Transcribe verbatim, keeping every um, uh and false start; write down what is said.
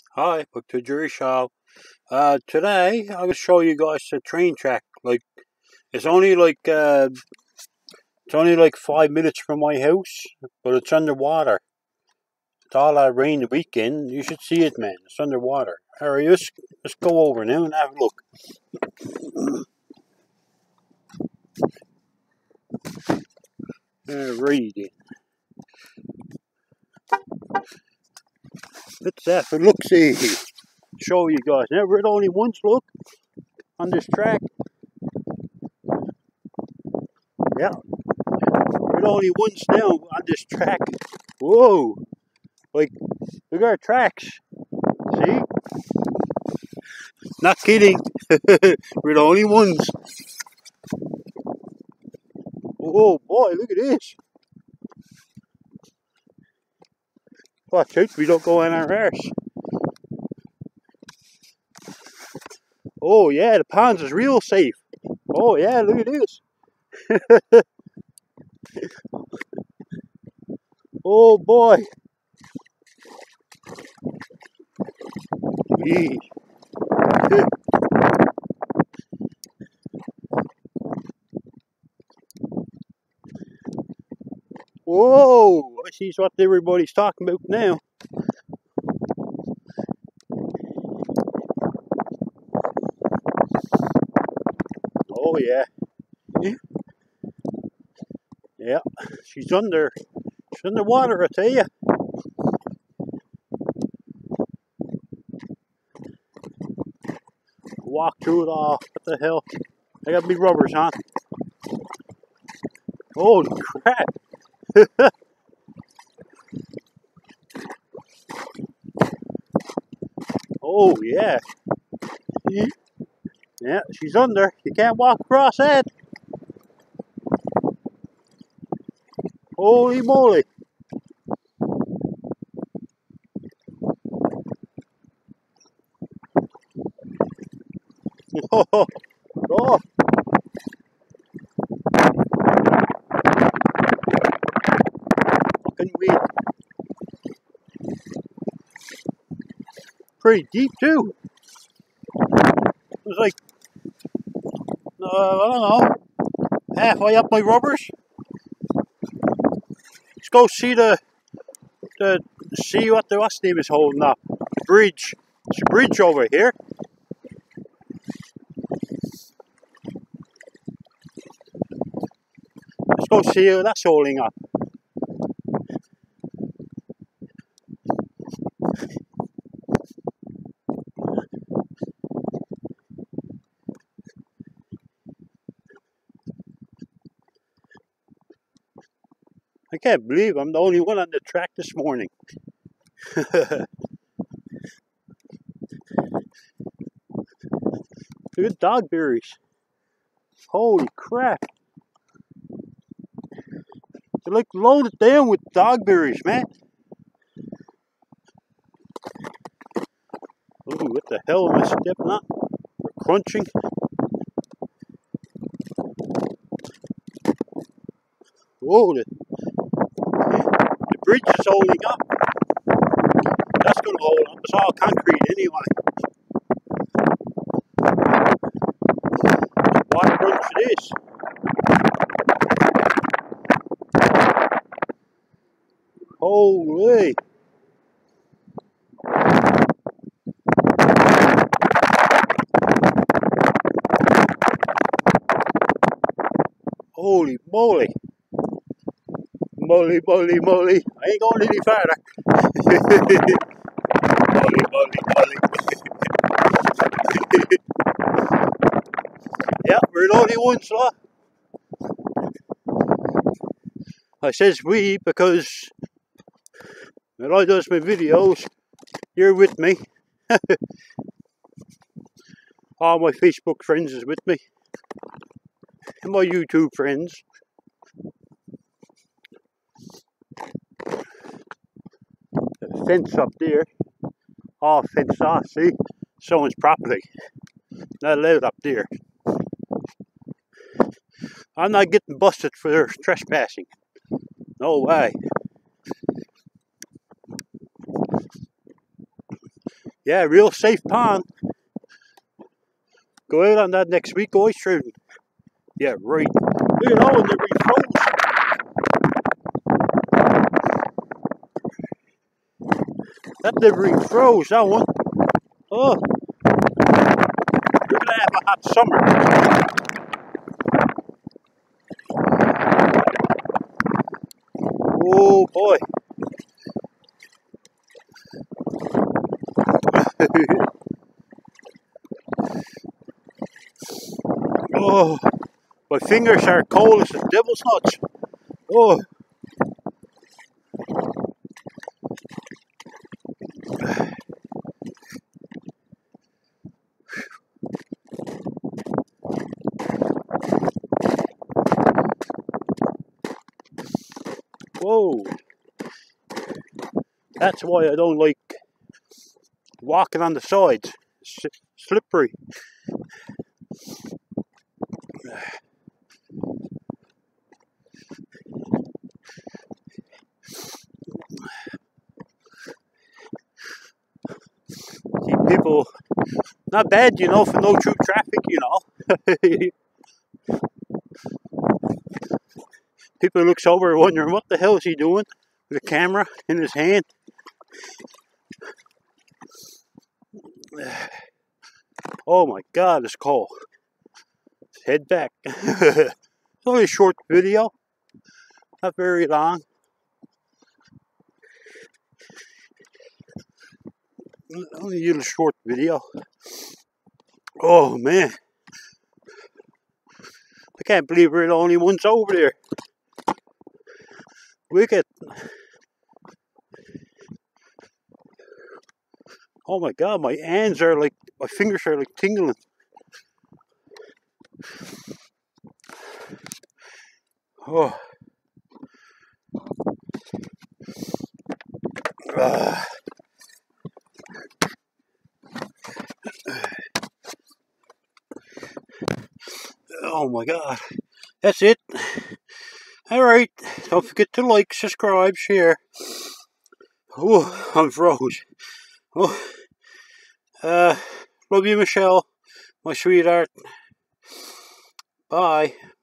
Hi, back to Jerry Show. Uh, today I'm gonna show you guys the train track. Like it's only like uh, it's only like five minutes from my house, but it's underwater. It's all that rain the weekend. You should see it, man. It's underwater. Alright, let's let's go over now and have a look. Alright then. Let's have a look. See, show you guys. Now we're the only ones. Look on this track. Yeah, we're the only ones now on this track. Whoa! Like, look at our tracks. See? Not kidding. We're the only ones. Oh boy, look at this. Watch out, we don't go in our arse. Oh yeah, the ponds is real safe. Oh yeah, look at this. Oh boy. Gee. Whoa, I see what everybody's talking about now. Oh yeah. Yeah, she's under, she's underwater, I tell you. Walk through it all. What the hell? I got big rubbers, huh? Holy crap! Oh yeah. Yeah, she's under. You can't walk across that. Holy moly. Oh, oh. Fucking weed. Pretty deep too. It was like, uh, I don't know, halfway up my rubbers. Let's go see the, the, see what the what's name is holding up. The bridge. There's a bridge over here. Let's go see what that's holding up. I can't believe I'm the only one on the track this morning. Look at dogberries. Holy crap. They're like loaded down with dogberries, man. Ooh, what the hell am I stepping on? They're crunching. Whoa, the, the bridge is holding up. That's going to hold up. It's all concrete anyway. Water runs for this. Holy. Holy moly. Moly, moly, moly. I ain't going any farther. Moly, moly, moly. Yeah, we're the only ones, lot. I says we because when I does my videos, you're with me. All my Facebook friends is with me. And my YouTube friends. The fence up there, all fenced off, see? Someone's property. Not allowed up there. I'm not getting busted for their trespassing. No way. Yeah, real safe pond. Go out on that next week, go ice shooting. Yeah, right. Look at that one, they refroze. That never refroze, that one. Oh, you're gonna have a hot summer. Oh boy. Oh, my fingers are cold as the devil's nuts. Oh. Whoa. That's why I don't like walking on the sides. It's slippery. See, people, not bad, you know, for no true traffic, you know. People look over wondering what the hell is he doing with a camera in his hand. Oh my god, it's cold. Let's head back. It's only a short video, not very long. Only a little short video. Oh man, I can't believe we're the only ones over there. Wicked. Oh my god, my hands are like, my fingers are like tingling. Oh. Uh. Oh my god. That's it. Alright. Don't forget to like, subscribe, share. Oh, I'm froze. Oh. Uh, love you, Michelle, my sweetheart. Bye.